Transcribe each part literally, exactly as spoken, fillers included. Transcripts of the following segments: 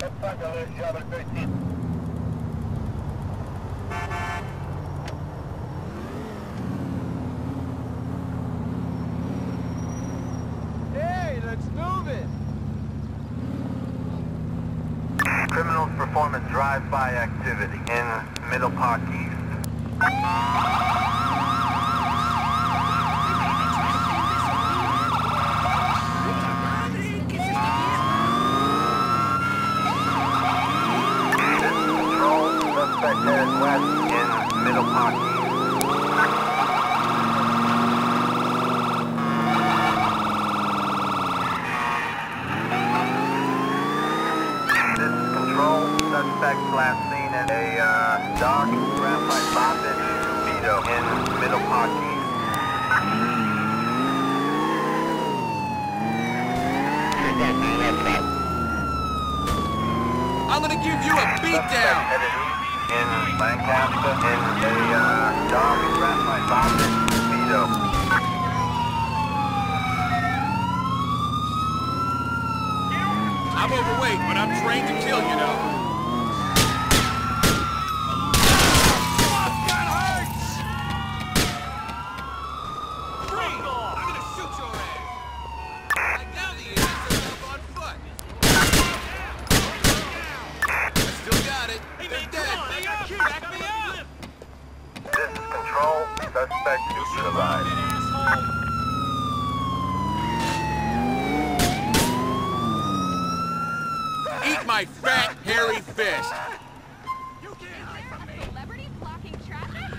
Hey, let's move it! Criminals performing drive-by activity in Middle Park East. Suspect headed west in Middle Park East. This is control. Suspect last seen in a uh, dark graphite Bobbitt Speedo in Middle Park East. I'm gonna give you a beatdown! In Lancaster, in a uh, dark graphite Bobbitt Speedo. I'm overweight, but I'm trained to kill, you know. Suspect neutralized. Eat my fat, hairy fist! You can't celebrity blocking traffic?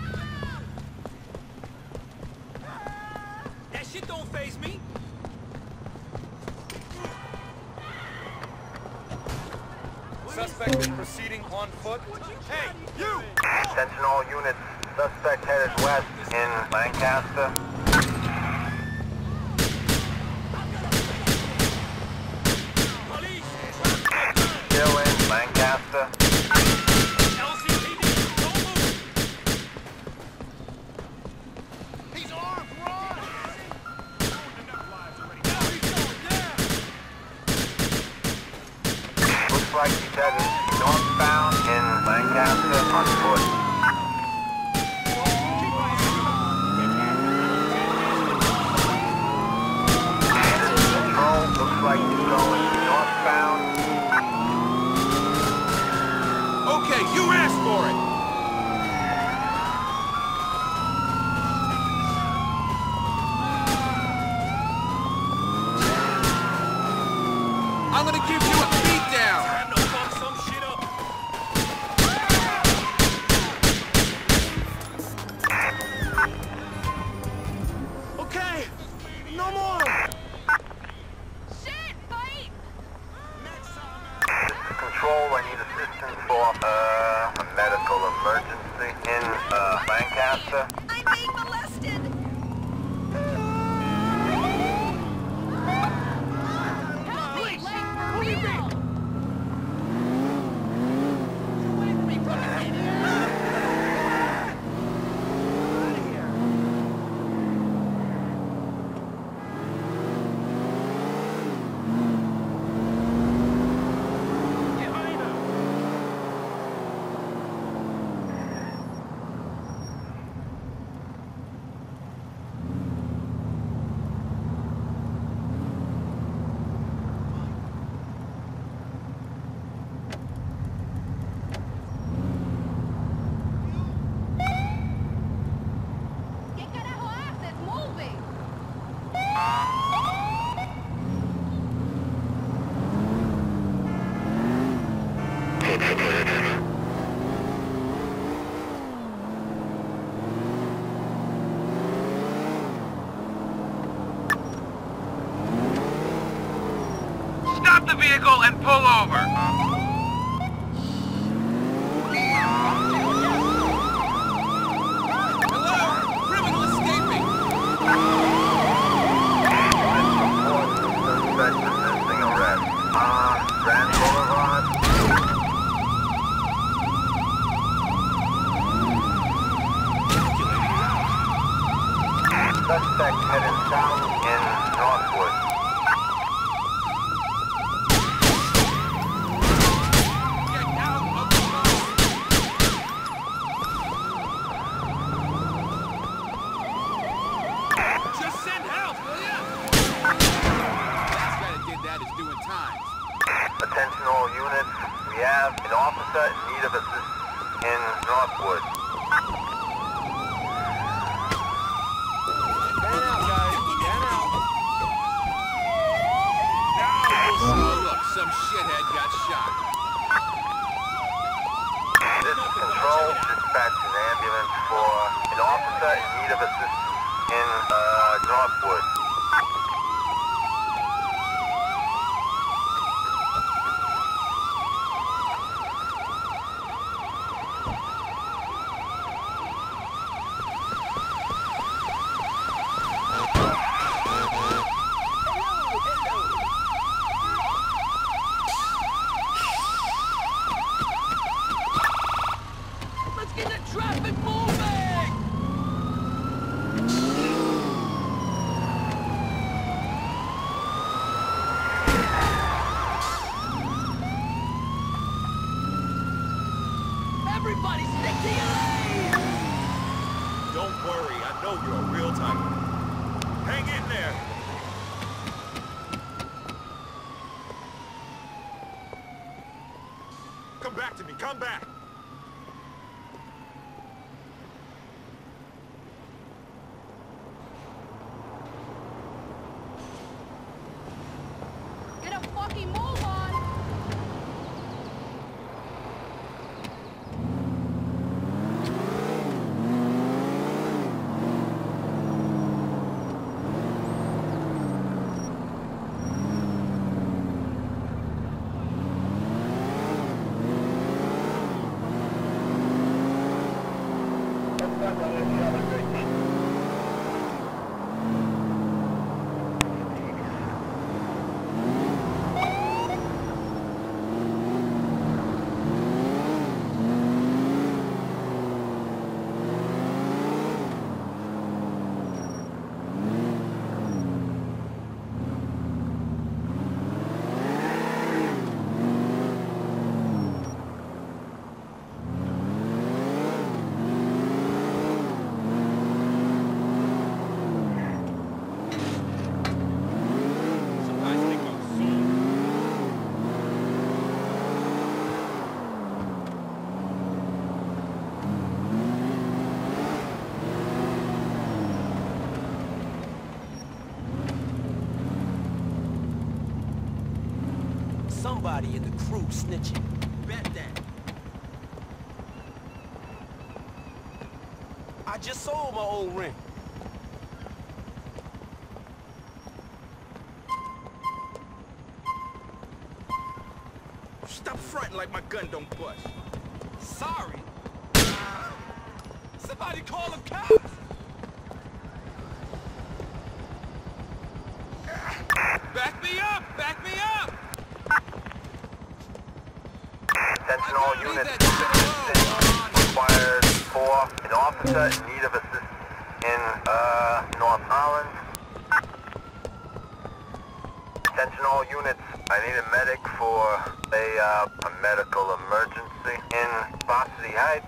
That shit don't faze me. Suspect is proceeding on foot. Hey, you! Attention all units. Suspect headed west in Lancaster. Police! Still in Lancaster. L C P D, don't move! He's armed, run! Enough lives already. Now he's going down! Looks like he's headed northbound in Lancaster on foot. Looks like he's going northbound. Okay, you asked for it! I'm gonna give you a beatdown! Time to fuck some shit up! Okay, no more! Control, I need assistance for uh, a medical emergency in uh, Lancaster. I'm being molested! Help me, like, for real! Stop the vehicle and pull over! Hello? Criminal escaping! Suspect resisting arrest on Grand Boulevard. Suspect headed south in Northwood. Attention all units, we have an officer in need of assistance in Northwood. Fan out, guys. Fan out. Oh, look, some shithead got shot. This is Control, dispatch an ambulance for an officer in need of assistance in uh, Northwood. Let's get the traffic moving! Everybody stick to your lanes! Don't worry, I know you're a real tiger. Hang in there. Come back to me, come back. Get a fucking move on! Sometimes they go zoom. Somebody in the crew snitching. Bet that. I just sold my old ring. Stop fronting like my gun don't bust. Sorry. Somebody call the cops! Back me up! Back me up! Attention all Leave units, that shit alone. required for an officer in need of assistance in uh, North Holland. Attention all units, I need a medic for a, uh, a medical emergency in Varsity Heights.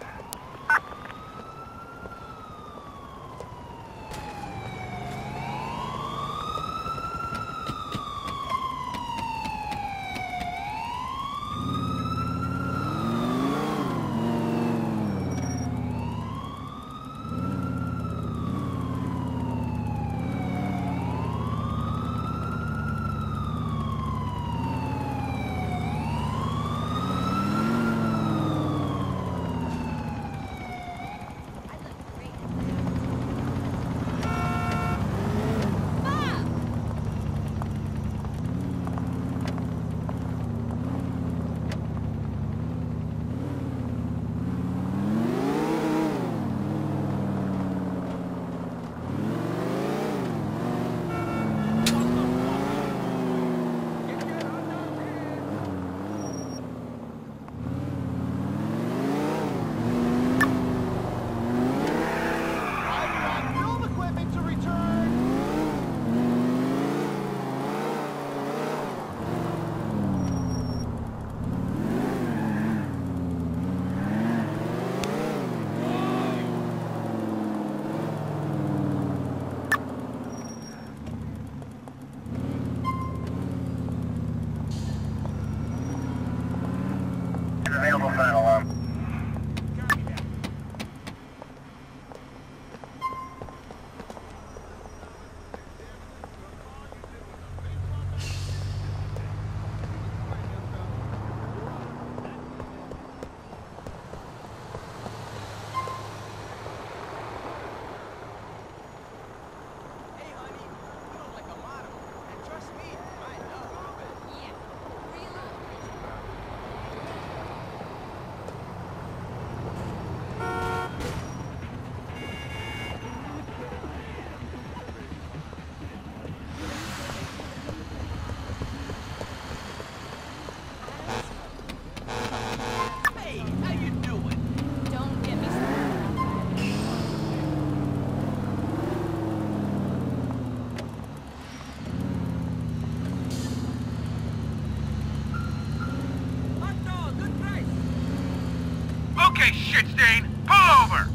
Okay, shit stain, pull over!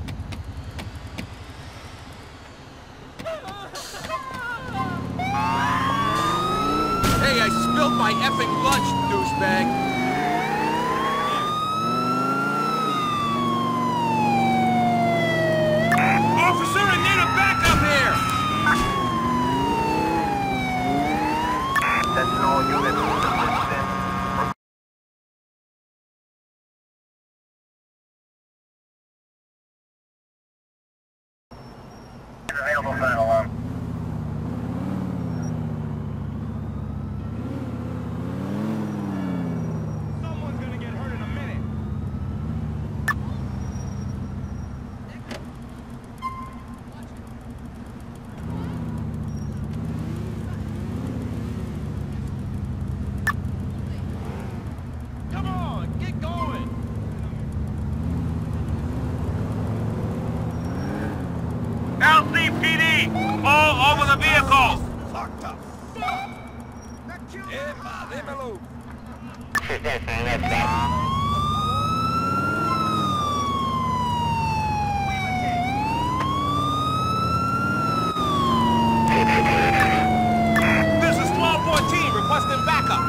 Hey, I spilled my effing lunch, douchebag! Officer, I need a backup here! Sentinel units assistant. Available final alarm. Someone's gonna get hurt in a minute. Come on, get going. L C P D! All over the vehicle! Fucked up. Epa, démelo. This is twelve fourteen requesting backup.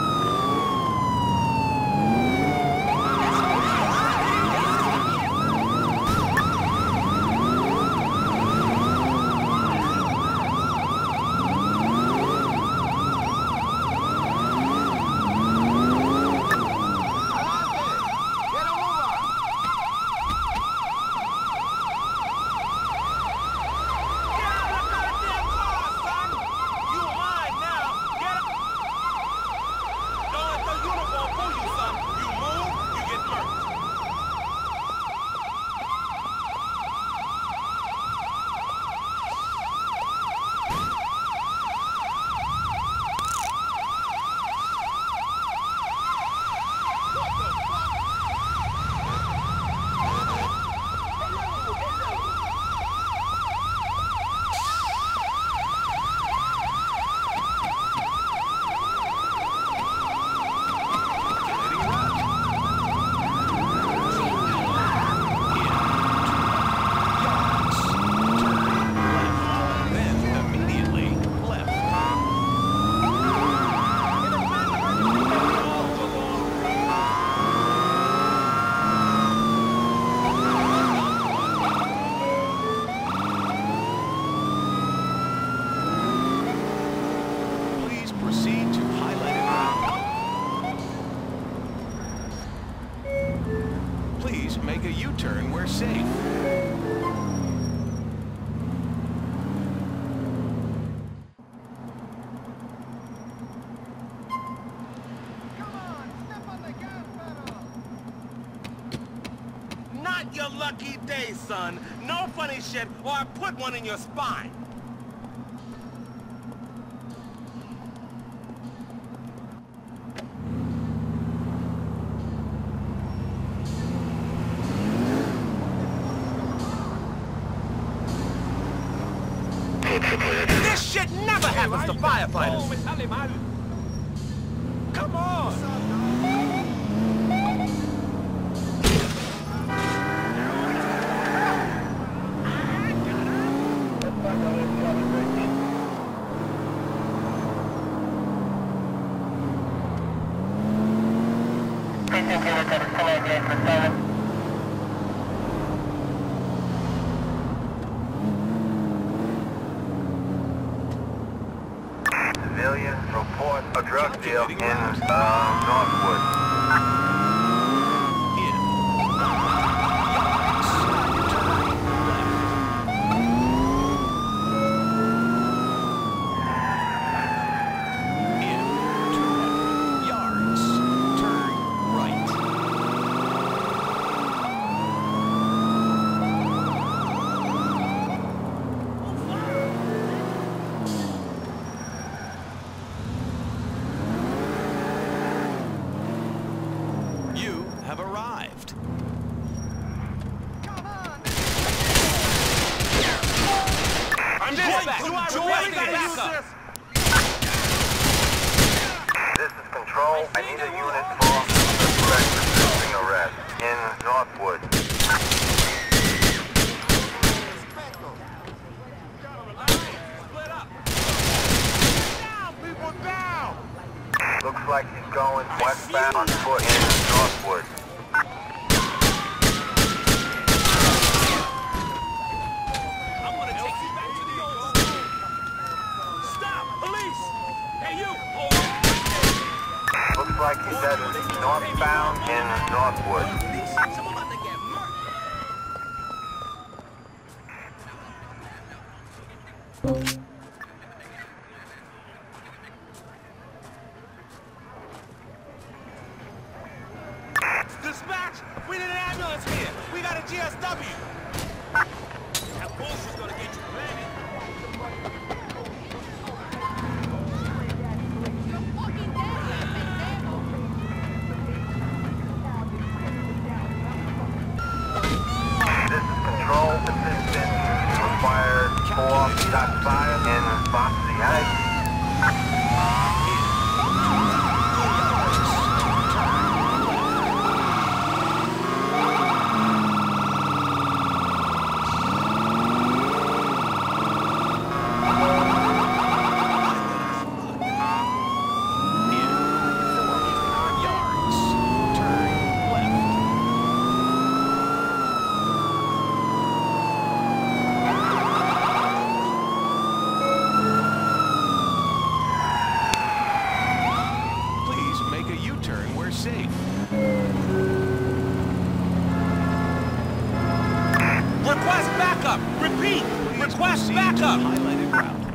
Proceed to highlighted route. Please make a U-turn where safe. Not your lucky day, son. No funny shit, or I put one in your spine. This shit never happens to firefighters. Come on. Civilians report a drug deal in uh, Northwood. Have arrived. I'm dispatch. Do I really gotta use this? This is control. I need a unit for suspect resisting arrest in Northwood. Looks like he's going westbound on foot in Northwood. I'm gonna take you back to the old school. Stop! Police! Hey, you! Hold on. Looks like he's heading northbound in Northwood. I'm about to get murdered. Dispatch! We need an ambulance here! We got a G S W! That bullshit's gonna get you planted. You're fucking dead, pendejo. This is control assistance required for shots fired in Bossy Heights. Request backup! Repeat! Request backup! Highlighted route.